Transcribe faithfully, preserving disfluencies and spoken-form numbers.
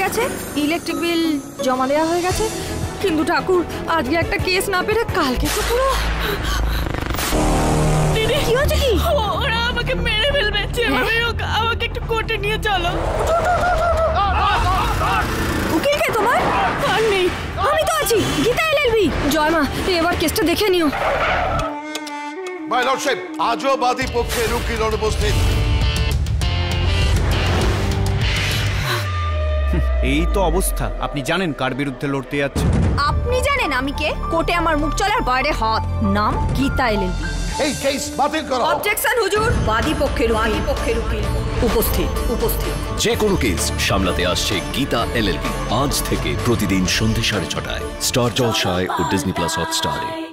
গেছে, electric bill জমা দেওয়া হয়ে গেছে, কিন্তু ঠাকুর আজকে একটা কেস না পেরে কালকে তো পুরো। দিদি কি হচ্ছে কি? ওরা আমাকে মেরে ফেলবে, যেভাবে হোক আমাকে একটু কোর্টে নিয়ে চলো। উকিল কে তোমার? আর নেই, আমি তো আছি, গীতা এলএলবি। জয় মা, এবার কেসটা দেখে নিও। মাই লর্ডশিপ, আজও বাদী পক্ষের উকিল অনুপস্থিত। এই তো অবস্থা। আপনি জানেন কার বিরুদ্ধে লড়তে যাচ্ছে? আপনি জানেন আমি কে? কোর্টে আমার মুখ চলার বাইরে হাত। নাম গীতা এলএলবি। এই কেস বাতিল করো। অবজেকশন হুজুর। বাদী পক্ষের বাদী পক্ষের উকিল উপস্থিত উপস্থিত যে কোনো কেস সামলাতে আসছে গীতা এলএলবি আজ থেকে প্রতিদিন সন্ধ্যে সাড়ে ছটায় স্টার জলসায় ও ডিজনি প্লাস হটস্টারে।